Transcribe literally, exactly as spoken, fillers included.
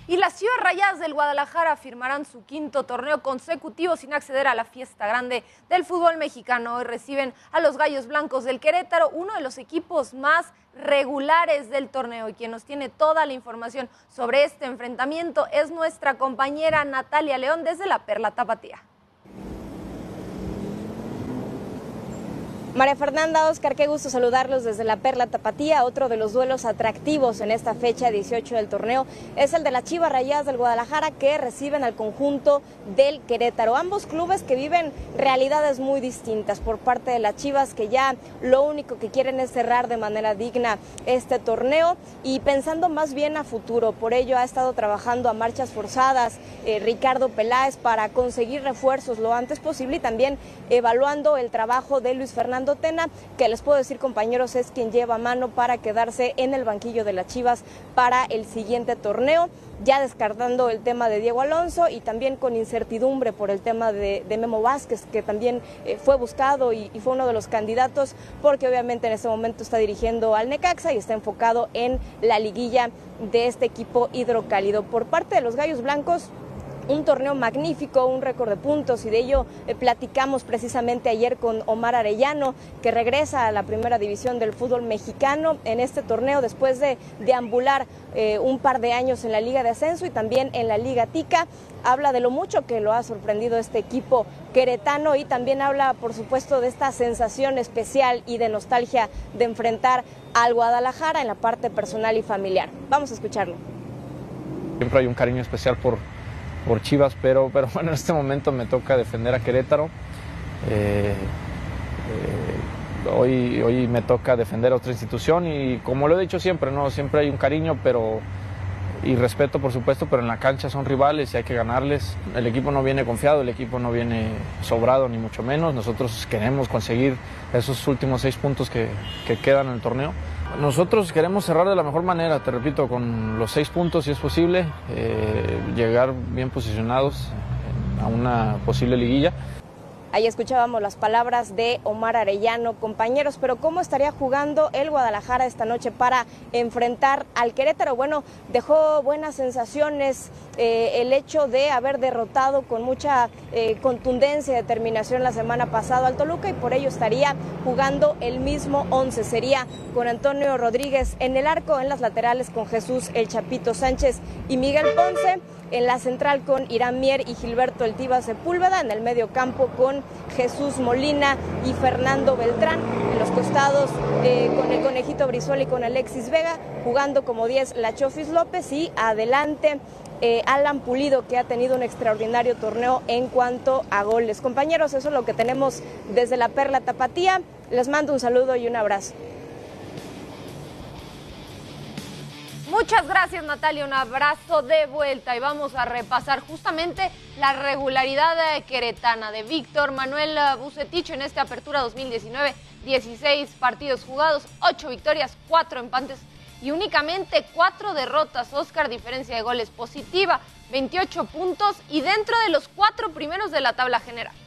Y las Chivas Rayadas del Guadalajara firmarán su quinto torneo consecutivo sin acceder a la fiesta grande del fútbol mexicano. Hoy reciben a los Gallos Blancos del Querétaro, uno de los equipos más regulares del torneo. Y quien nos tiene toda la información sobre este enfrentamiento es nuestra compañera Natalia León desde la Perla Tapatía. María Fernanda, Oscar, qué gusto saludarlos desde la Perla Tapatía. Otro de los duelos atractivos en esta fecha dieciocho del torneo es el de las Chivas Rayadas del Guadalajara, que reciben al conjunto del Querétaro. Ambos clubes que viven realidades muy distintas. Por parte de las Chivas, que ya lo único que quieren es cerrar de manera digna este torneo y pensando más bien a futuro. Por ello ha estado trabajando a marchas forzadas eh, Ricardo Peláez para conseguir refuerzos lo antes posible y también evaluando el trabajo de Luis Fernando Tena, que les puedo decir, compañeros, es quien lleva mano para quedarse en el banquillo de las Chivas para el siguiente torneo, ya descartando el tema de Diego Alonso y también con incertidumbre por el tema de, de Memo Vázquez, que también eh, fue buscado y, y fue uno de los candidatos, porque obviamente en este momento está dirigiendo al Necaxa y está enfocado en la liguilla de este equipo hidrocálido. Por parte de los Gallos Blancos, un torneo magnífico, un récord de puntos, y de ello eh, platicamos precisamente ayer con Omar Arellano, que regresa a la primera división del fútbol mexicano en este torneo después de deambular eh, un par de años en la Liga de Ascenso y también en la Liga Tica. Habla de lo mucho que lo ha sorprendido este equipo queretano y también habla, por supuesto, de esta sensación especial y de nostalgia de enfrentar al Guadalajara en la parte personal y familiar. Vamos a escucharlo. Siempre hay un cariño especial por por Chivas, pero, pero bueno, en este momento me toca defender a Querétaro. Eh, eh, hoy, hoy me toca defender a otra institución y como lo he dicho siempre, ¿no? Siempre hay un cariño pero, y respeto, por supuesto, pero en la cancha son rivales y hay que ganarles. El equipo no viene confiado, el equipo no viene sobrado, ni mucho menos. Nosotros queremos conseguir esos últimos seis puntos que, que quedan en el torneo. Nosotros queremos cerrar de la mejor manera, te repito, con los seis puntos si es posible, eh, llegar bien posicionados a una posible liguilla. Ahí escuchábamos las palabras de Omar Arellano, compañeros, pero ¿cómo estaría jugando el Guadalajara esta noche para enfrentar al Querétaro? Bueno, dejó buenas sensaciones eh, el hecho de haber derrotado con mucha eh, contundencia y determinación la semana pasada al Toluca y por ello estaría jugando el mismo once. Sería con Antonio Rodríguez en el arco, en las laterales con Jesús El Chapito Sánchez y Miguel Ponce, en la central con Irán Mier y Gilberto El Tiva Sepúlveda, en el medio campo con Jesús Molina y Fernando Beltrán, en los costados eh, con el Conejito Brizuela y con Alexis Vega, jugando como diez la Chofis López y adelante eh, Alan Pulido, que ha tenido un extraordinario torneo en cuanto a goles. Compañeros, eso es lo que tenemos desde la Perla Tapatía. Les mando un saludo y un abrazo. Muchas gracias, Natalia, un abrazo de vuelta y vamos a repasar justamente la regularidad queretana de Víctor Manuel Vucetich en esta apertura dos mil diecinueve, dieciséis partidos jugados, ocho victorias, cuatro empates y únicamente cuatro derrotas. Oscar, diferencia de goles positiva, veintiocho puntos y dentro de los cuatro primeros de la tabla general.